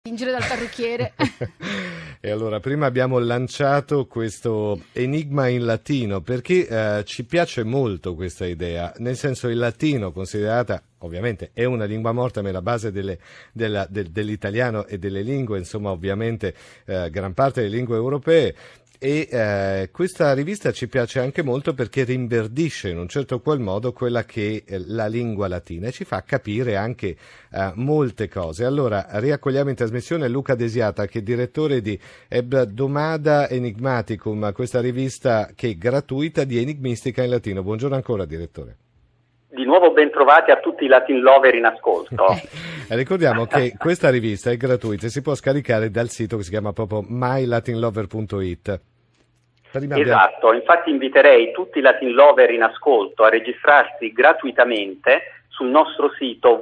In giro dal parrucchiere. E allora, prima abbiamo lanciato questo enigma in latino, perché ci piace molto questa idea, nel senso il latino, considerata, ovviamente è una lingua morta, ma è la base dell'italiano e delle lingue, insomma ovviamente gran parte delle lingue europee. E questa rivista ci piace anche molto perché rinverdisce in un certo qual modo quella che è la lingua latina e ci fa capire anche molte cose. Allora riaccogliamo in trasmissione Luca Desiata, che è direttore di Hebdomada Enigmaticum, questa rivista che è gratuita di enigmistica in latino. Buongiorno ancora, direttore. Di nuovo ben trovati a tutti i Latin lover in ascolto. Ricordiamo che questa rivista è gratuita e si può scaricare dal sito che si chiama proprio mylatinlover.it. Esatto, infatti inviterei tutti i Latin lover in ascolto a registrarsi gratuitamente sul nostro sito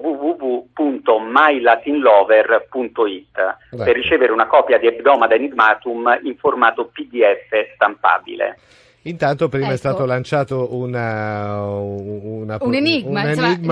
www.mylatinlover.it per ricevere una copia di Hebdomada Enigmatum in formato PDF stampabile. Intanto prima è stato lanciato un enigma.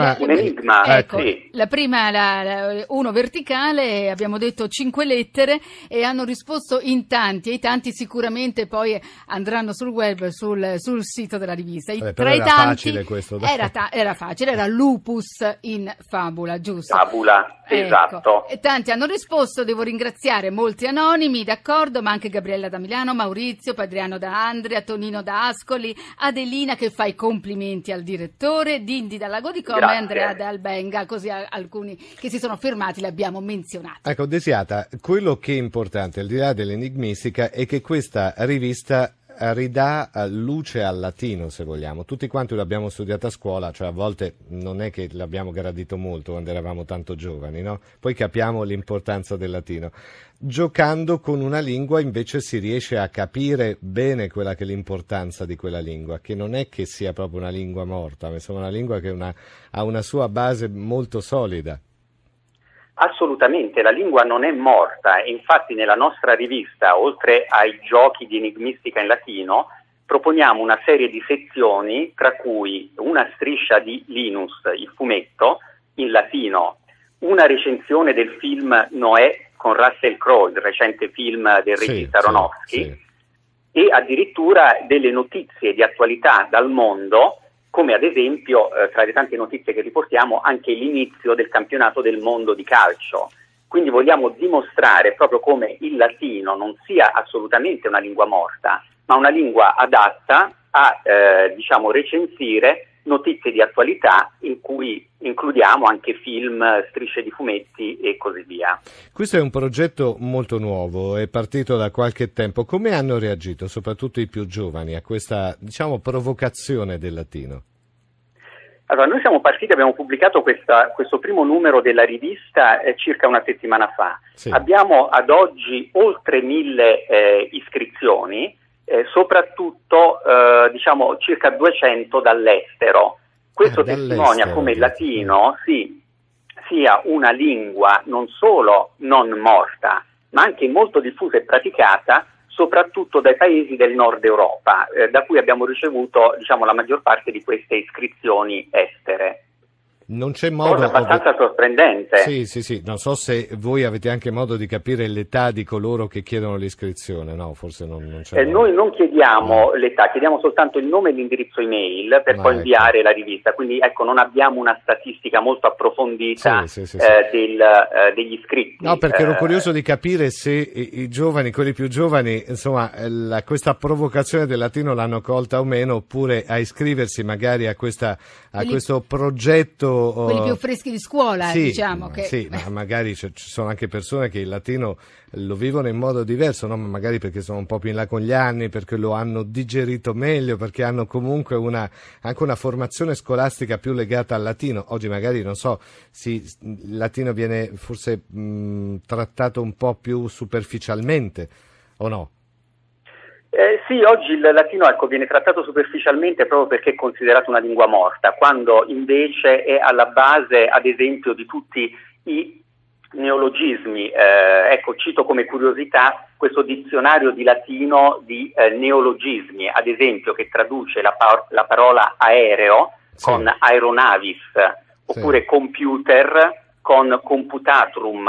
Ecco, sì. La prima, uno verticale, abbiamo detto 5 lettere e hanno risposto in tanti, e i tanti sicuramente poi andranno sul web, sul sito della rivista. Tra i tanti, facile questo. Era facile, era lupus in fabula, giusto? Fabula, esatto. Ecco. E tanti hanno risposto, devo ringraziare molti anonimi, d'accordo, ma anche Gabriella da Milano, Maurizio, Padriano da Andria, Tonino da Ascoli, Adelina che fa i complimenti al direttore, Dindi dal Lago di Como e Andrea da Albenga, così alcuni che si sono fermati li abbiamo menzionati. Ecco, Desiata, quello che è importante al di là dell'enigmistica è che questa rivista ridà luce al latino, se vogliamo. Tutti quanti l'abbiamo studiata a scuola, cioè a volte non è che l'abbiamo gradito molto quando eravamo tanto giovani, no? Poi capiamo l'importanza del latino. Giocando con una lingua invece si riesce a capire bene quella che è l'importanza di quella lingua, che non è che sia proprio una lingua morta, ma insomma una lingua che ha una sua base molto solida. Assolutamente, la lingua non è morta e infatti nella nostra rivista, oltre ai giochi di enigmistica in latino, proponiamo una serie di sezioni, tra cui una striscia di Linus, il fumetto, in latino, una recensione del film Noè con Russell Crowe, il recente film del regista Aronofsky, e addirittura delle notizie di attualità dal mondo, come ad esempio, tra le tante notizie che riportiamo, anche l'inizio del campionato del mondo di calcio. Quindi vogliamo dimostrare proprio come il latino non sia assolutamente una lingua morta, ma una lingua adatta a recensire notizie di attualità in cui includiamo anche film, strisce di fumetti e così via. Questo è un progetto molto nuovo, è partito da qualche tempo. Come hanno reagito, soprattutto i più giovani, a questa, provocazione del latino? Allora, noi siamo partiti, abbiamo pubblicato questo primo numero della rivista circa una settimana fa. Sì. Abbiamo ad oggi oltre 1000 iscrizioni, soprattutto circa 200 dall'estero. Questo testimonia come il latino sia una lingua non solo non morta, ma anche molto diffusa e praticata soprattutto dai paesi del nord Europa, da cui abbiamo ricevuto la maggior parte di queste iscrizioni estere. Non c'è modo. Cosa abbastanza sorprendente. Sì. Non so se voi avete anche modo di capire l'età di coloro che chiedono l'iscrizione, no? Forse non c'è. Noi non chiediamo l'età, chiediamo soltanto il nome e l'indirizzo email per poi inviare la rivista. Quindi non abbiamo una statistica molto approfondita degli iscritti. No, perché ero curioso di capire se i giovani, quelli più giovani, insomma, questa provocazione del latino l'hanno colta o meno, oppure a iscriversi magari a questo progetto. Quelli più freschi di scuola, diciamo che. Sì, ma magari ci sono anche persone che il latino lo vivono in modo diverso, no? Magari perché sono un po' più in là con gli anni, perché lo hanno digerito meglio, perché hanno comunque anche una formazione scolastica più legata al latino. Oggi magari, non so, il latino viene forse trattato un po' più superficialmente, o no? Sì, oggi il latino viene trattato superficialmente proprio perché è considerato una lingua morta, quando invece è alla base, ad esempio, di tutti i neologismi. Cito come curiosità questo dizionario di latino di neologismi, ad esempio, che traduce la parola aereo con aeronavis, oppure computer con computatrum,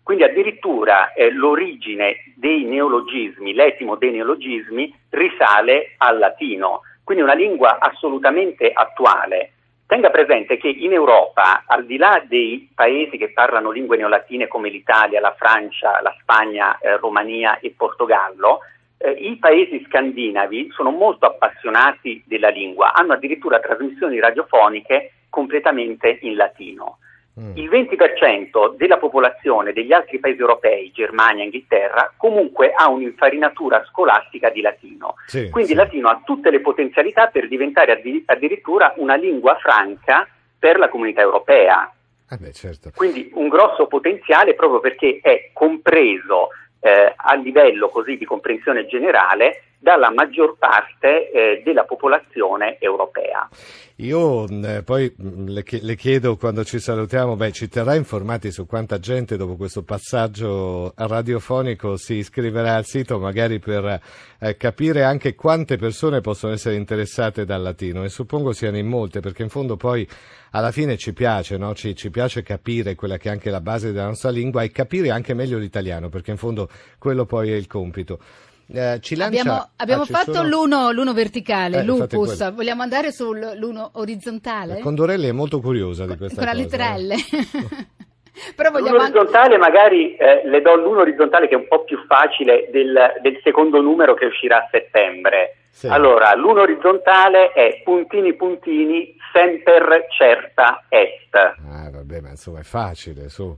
Quindi addirittura l'origine dei neologismi, l'etimo dei neologismi risale al latino, quindi una lingua assolutamente attuale. Tenga presente che in Europa, al di là dei paesi che parlano lingue neolatine come l'Italia, la Francia, la Spagna, Romania e Portogallo, i paesi scandinavi sono molto appassionati della lingua, hanno addirittura trasmissioni radiofoniche completamente in latino. Il 20% della popolazione degli altri paesi europei, Germania, Inghilterra, comunque ha un'infarinatura scolastica di latino. Quindi il latino ha tutte le potenzialità per diventare addirittura una lingua franca per la comunità europea. Certo. Quindi un grosso potenziale proprio perché è compreso a livello così di comprensione generale dalla maggior parte della popolazione europea. Io poi le chiedo, quando ci salutiamo, ci terrà informati su quanta gente dopo questo passaggio radiofonico si iscriverà al sito, magari per capire anche quante persone possono essere interessate dal latino, e suppongo siano in molte, perché in fondo poi alla fine ci piace, no? Ci piace capire quella che è anche la base della nostra lingua e capire anche meglio l'italiano, perché in fondo quello poi è il compito. Ci lancia... Abbiamo fatto l'uno verticale, lupus, vogliamo andare sull'uno orizzontale? Condorelli è molto curiosa di questa cosa. Con la lettera L. Però vogliamo l'uno orizzontale, magari le do l'uno orizzontale che è un po' più facile del secondo numero che uscirà a settembre. Sì. Allora, l'uno orizzontale è puntini puntini semper certa est. Vabbè, ma insomma è facile, su.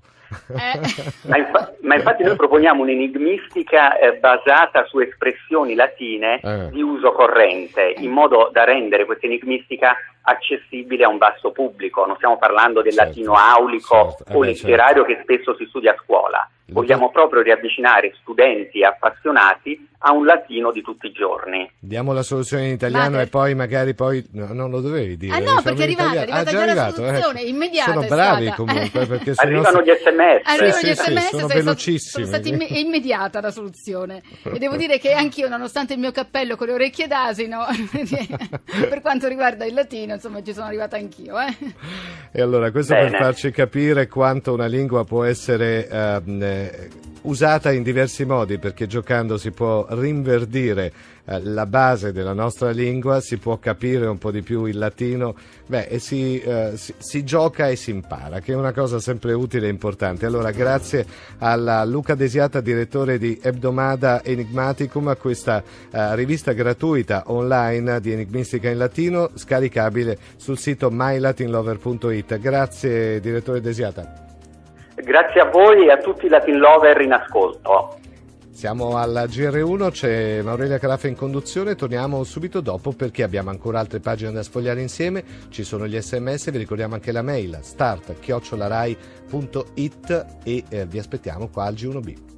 Ma infatti noi proponiamo un'enigmistica basata su espressioni latine di uso corrente, in modo da rendere questa enigmistica accessibile a un vasto pubblico. Non stiamo parlando del latino aulico o letterario che spesso si studia a scuola. Vogliamo proprio riavvicinare studenti e appassionati a un latino di tutti i giorni. Diamo la soluzione in italiano e poi magari non lo dovevi dire. No, perché è arrivata già la soluzione, immediata. Sono bravi comunque. Perché arrivano gli SMS. Arrivano gli SMS, sono velocissimi. È immediata la soluzione. E devo dire che anch'io, nonostante il mio cappello con le orecchie d'asino, per quanto riguarda il latino, insomma, ci sono arrivata anch'io. E allora, questo per farci capire quanto una lingua può essere usata in diversi modi, perché giocando si può rinverdire la base della nostra lingua, si può capire un po' di più il latino, e si gioca e si impara, che è una cosa sempre utile e importante. Allora, grazie a Luca Desiata, direttore di Hebdomada Enigmaticum, a questa rivista gratuita online di enigmistica in latino, scaricabile sul sito mylatinlover.it. Grazie, direttore Desiata. Grazie a voi e a tutti i Latin Lover in ascolto. Siamo alla GR1, c'è Aurelia Carafa in conduzione, torniamo subito dopo perché abbiamo ancora altre pagine da sfogliare insieme, ci sono gli SMS, vi ricordiamo anche la mail start@rai.it e vi aspettiamo qua al G1B.